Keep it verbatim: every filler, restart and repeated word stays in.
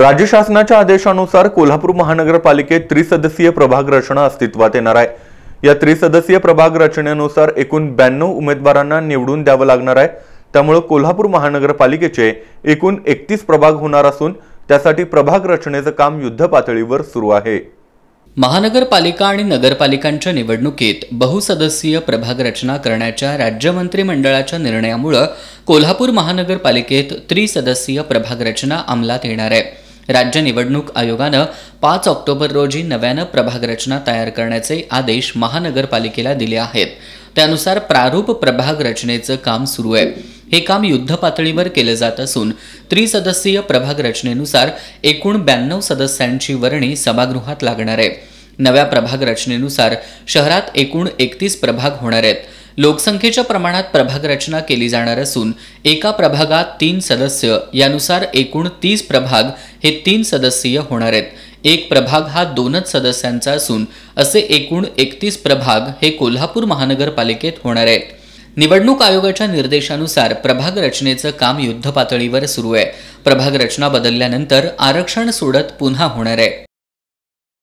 राज्य शासनाच्या आदेशानुसार कोल्हापूर महानगरपालिकेत त्रिसदस्यीय प्रभाग रचना अस्तित्वात येणार आहे। या त्रिसदस्यीय प्रभाग रचनेनुसार एकूण ब्याण्णव उमेदवारांना निवडून द्यावं लागणार आहे। त्यामुळे कोल्हापूर महानगरपालिकेचे एकूण एकतीस प्रभाग होणार असून त्यासाठी प्रभाग रचनेचं काम युद्धपातळीवर सुरू आहे। महानगरपालिका आणि नगरपालिकांच्या निवडणुकीत बहुसदस्यीय प्रभाग रचना करण्याच्या राज्य मंत्रिमंडळाच्या निर्णयामुळे कोल्हापूर महानगरपालिकेत त्रिसदस्यीय प्रभाग रचना अंमलात येणार आहे। राज्य निवडणूक आयोगाने पाच ऑक्टोबर रोजी नव्याने प्रभाग रचना तयार करण्याचे आदेश महानगरपालिकेला दिले आहेत। त्यानुसार प्रारूप प्रभाग रचनेचे काम सुरू आहे। हे काम युद्धपातळीवर केले जात असून त्रिसदस्यीय प्रभाग रचनेनुसार एकूण ब्याण्णव सदस्यांची वर्णी सभागृहात लागणार आहे। नव्या प्रभाग रचनेनुसार शहरात एकूण एकतीस प्रभाग होणार आहेत। लोकसंख्येच्या प्रमाणात प्रभाग रचना केली जाणार असून एका प्रभागात तीन सदस्य यानुसार एकूण तीस प्रभाग हे तीन सदस्यीय होणार आहेत। एक प्रभाग हा दोनच सदस्यांचा असून असे एकूण एकतीस प्रभाग हे कोल्हापूर महानगरपालिकेत होणार आहेत। निवडणूक आयोगाच्या निर्देशानुसार प्रभाग रचनेचं काम युद्धपातळीवर सुरू आहे। प्रभाग रचना बदलल्यानंतर आरक्षण सोडत पुन्हा होणार आहे।